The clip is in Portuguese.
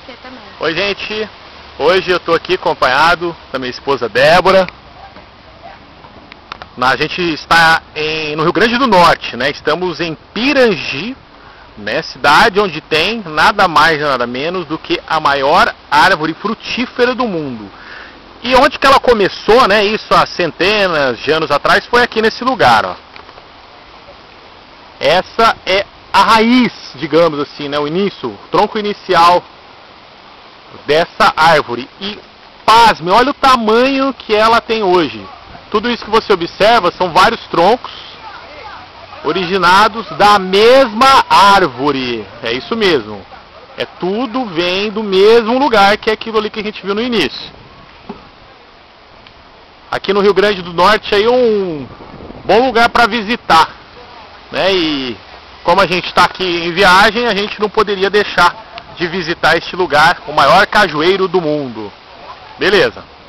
você também. Oi, gente. Hoje eu estou aqui acompanhado da minha esposa Débora. A gente está no Rio Grande do Norte, né? Estamos em Pirangi, né? Cidade onde tem nada mais nada menos do que a maior árvore frutífera do mundo. E onde que ela começou, né? Isso há centenas de anos atrás, foi aqui nesse lugar, ó. Essa é a raiz, digamos assim, né? O início, o tronco inicial dessa árvore. E pasme, olha o tamanho que ela tem hoje. Tudo isso que você observa são vários troncos originados da mesma árvore. É isso mesmo. Tudo vem do mesmo lugar que é aquilo ali que a gente viu no início. Aqui no Rio Grande do Norte é um bom lugar para visitar, né? E como a gente está aqui em viagem, a gente não poderia deixar de visitar este lugar, o maior cajueiro do mundo. Beleza?